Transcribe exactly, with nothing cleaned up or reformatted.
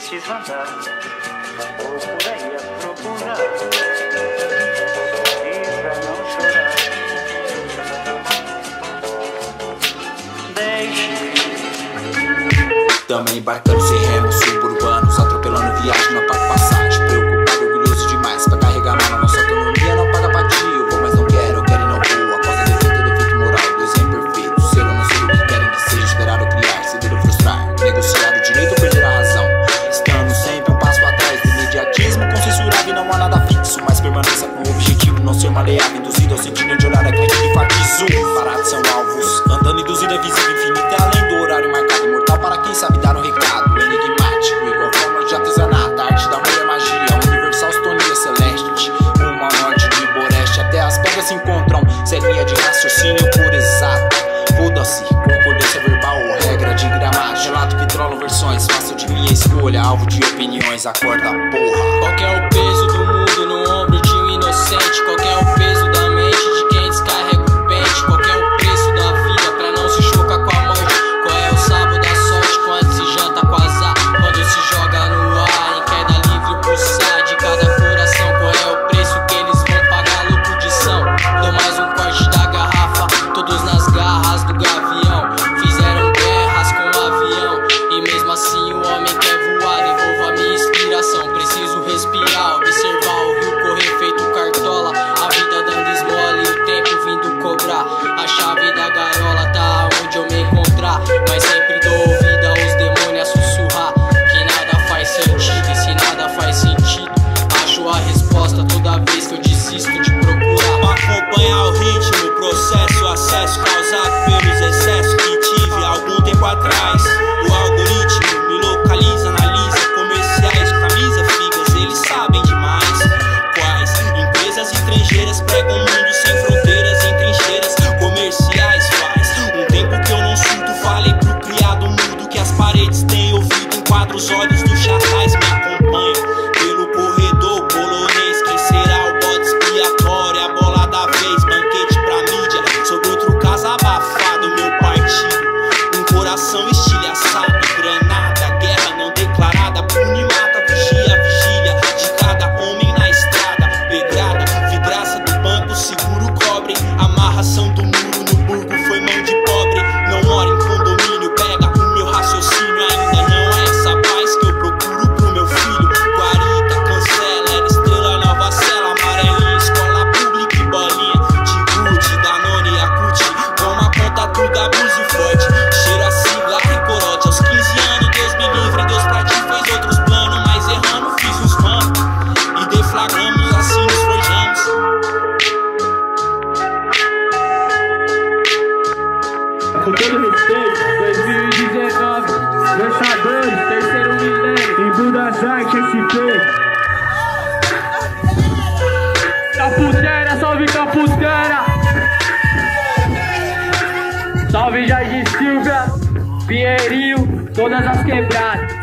preciso andar, vou por aí a procurar, e pra não chorar, deixe. Também embarcando sem remos, suburbanos, atropelando viagem, não paga passagem. Preocupado, orgulhoso demais pra carregar mala, nossa autonomia não paga pra ti. Eu vou, mas não quero, eu quero e não vou. A causa defeito é defeito moral, Deus é imperfeito. Ser ou não ser o que querem que seja, esperar ou criar, ceder ou frustrar, negociar o direito ou perder a razão. Estando sempre um passo atrás do imediatismo, com censurado e não há nada fixo. Mas permaneça com o objetivo, não ser maleável, induzido ao sentido de olhar a crítica e enfatizo. Parados são alvos, andando induzido a visível infinita, é além do horário marcado, mortal para quem sabe dar um recado. Enigmático, igual forma de artesanato, arte da mulher magia, universal sintonia celeste. Uma norte de boreste, até as pedras se encontram, selinha de raciocínio por exato. Foda-se, concordância verbal ou regra de gramática. Relato que trollam versões, faço de minha escolha, alvo de opiniões, acorda porra. Qual que é o peso do mundo no ombro de um inocente? Qual que é o peso da mente de quem descarrega o pente? Qual que é o preço da vida pra não se chocar com a morte? Qual é o sábado da sorte quando se janta com azar? Quando se joga no ar em queda livre o pulsar de cada coração? Qual é o preço que eles vão pagar? Louco de são. Dou mais um corte da garrafa, todos nas garras do gavião. Fizeram guerras com o avião e mesmo assim o homem quer voar. Devolva a minha inspiração, preciso respirar, observar o rio correr feito cartola. A vida dando esmola e o tempo vindo cobrar. A chave da gaiola tá onde eu me encontrar, mas sempre dou ouvido aos demônios a sussurrar que nada faz sentido, e se nada faz sentido, acho a resposta toda vez que eu desisto de procurar. Pra acompanhar o ritmo, o processo, o acesso causado pelos excessos que tive algum tempo atrás. O algoritmo me localiza, analisa comerciais de camisa, figas, eles sabem demais. Quais empresas estrangeiras pregam um mundo sem fronteiras em trincheiras comerciais faz um tempo que eu não surto, falei pro criado mudo que as paredes têm ouvido, enquadro os olhos dos chatais, me acompanham pelo corredor polonês. Quem será o bode expiatório, a bola da vez, banquete pra mídia sobre outro caso abafado, meu partido, um coração estilhaçado, granada, guerra não declarada, pune mata, vigia, vigília de cada homem na estrada, pedrada, vidraça do banco, seguro cobre, amarração do muro no burgo, foi mão de pobre, não mora em condomínio, pega o meu raciocínio, ainda não é essa paz que eu procuro pro meu filho. Guarita, cancela, era estrela, nova cela, amarelinha, escola pública e bolinha de gude, Danone, Yakult, toma conta tudo, abuso forte, cheiro a cigarro e corote. Aos quinze anos, Deus me livre, Deus pra ti fez outros planos, mas errando fiz uns ramos e deflagramos, assim nos forjamos. Com todo respeito, dois mil e dezenove, lançadores, terceiro milênio, em Budas Art S P. Caputera, salve Caputera! Salve Jardim Silvia, Pinheirinho, todas as quebradas.